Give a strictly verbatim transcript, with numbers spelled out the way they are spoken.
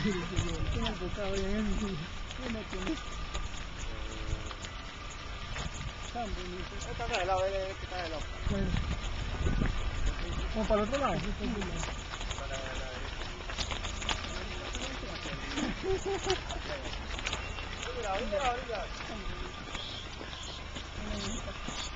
Tiene el pescado bien. Tiene que... Tan bonito. Está de lado, eh, que está de lado. ¿Como para el otro lado? Para la derecha. Mira, mira, mira.